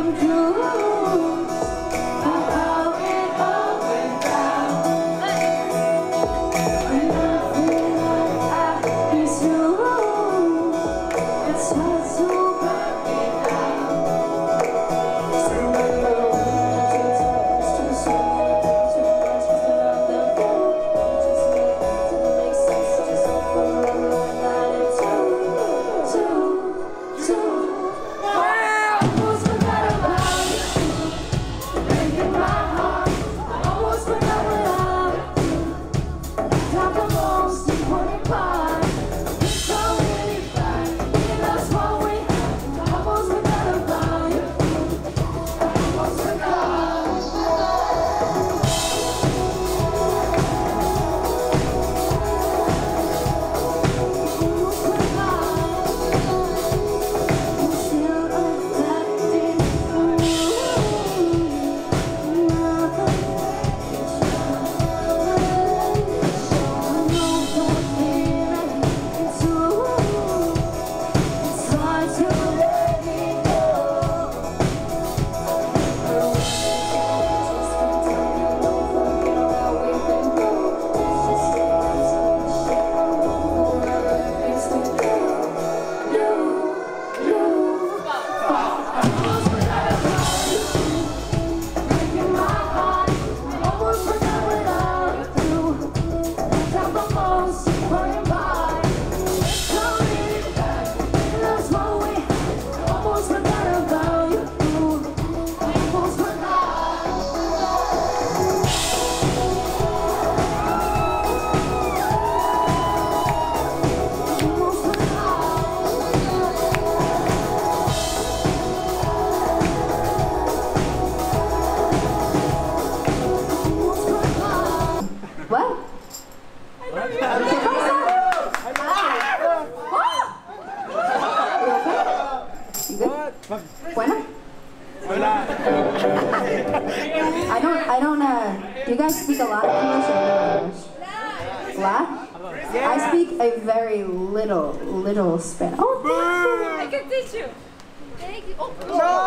Do you guys speak a lot of English or no English? A lot? I speak a very little Spanish. Oh, thank you. I can teach you. Thank you. Oh,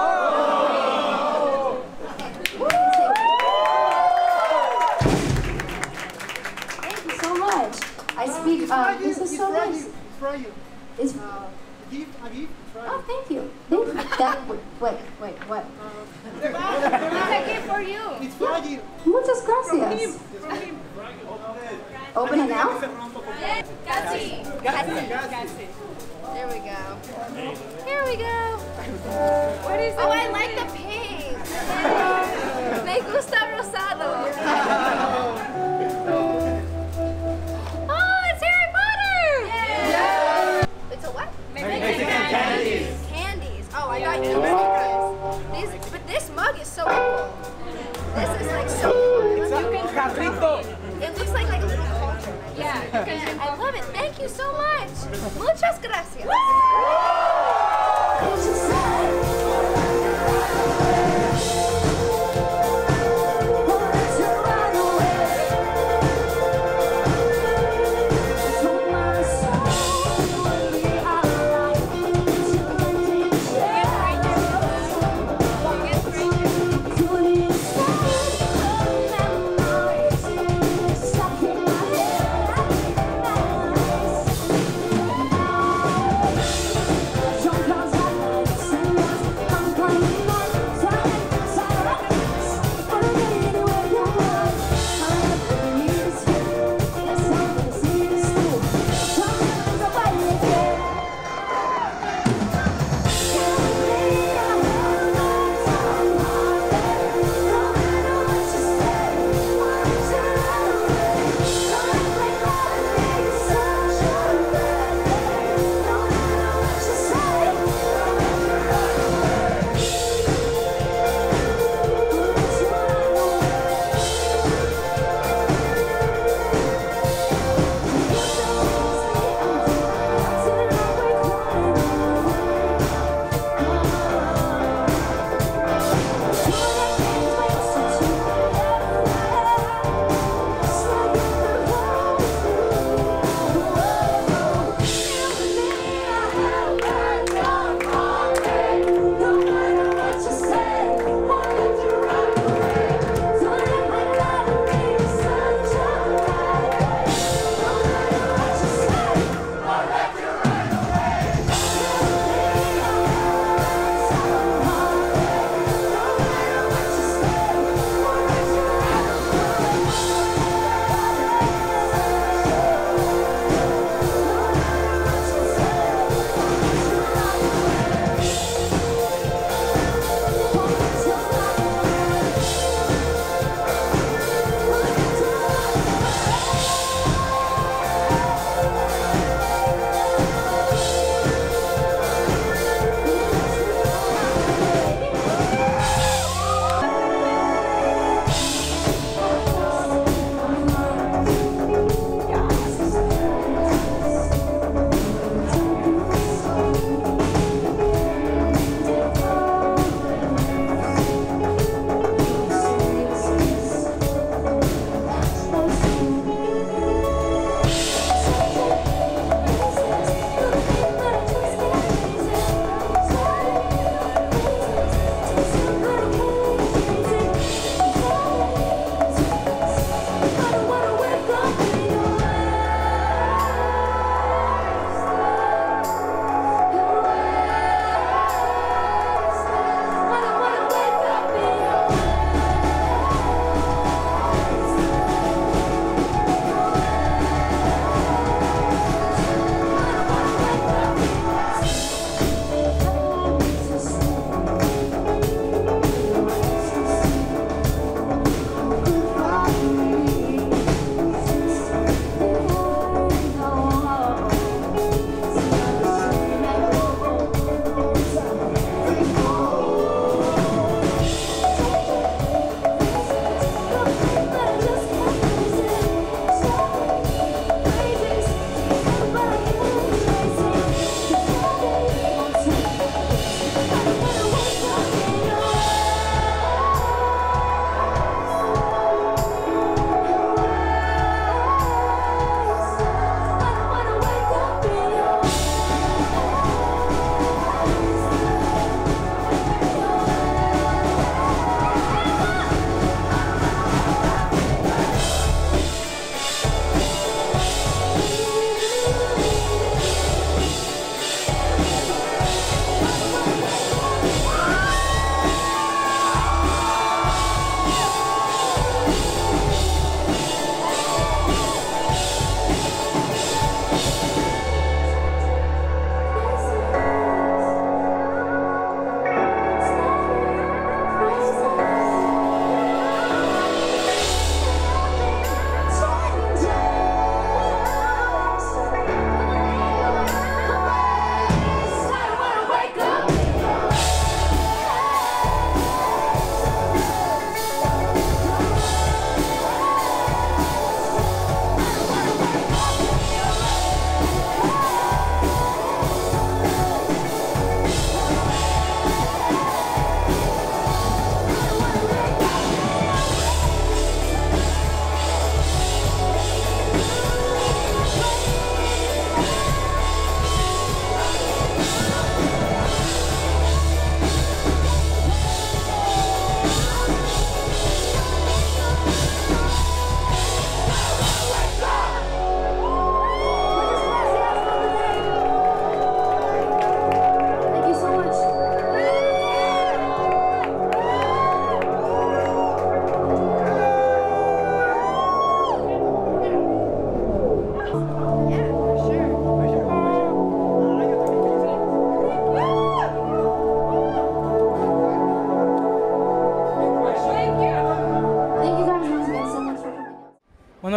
Thank you so much. I speak, this is so nice. It's A gift. Oh, thank you. Thank you. That, wait, what? it's a gift for you. It's fragile. Muchas gracias. From him. Open it now? Casi. There we go. Here we go. What is it? Oh, I like the pink. Me gusta rosado. Oh, it's Harry Potter. Yeah. It's a what? Mexican candies. Candies. Oh, I got you stickers. But this mug is so cool. This is like so cool. It looks like a little culture. Yeah, I love it. Thank you so much. Muchas gracias.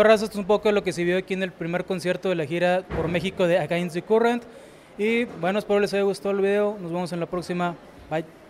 raza, esto es un poco de lo que se vio aquí en el primer concierto de la gira por México de Against the Current. Y bueno, espero les haya gustado el video. Nos vemos en la próxima. Bye.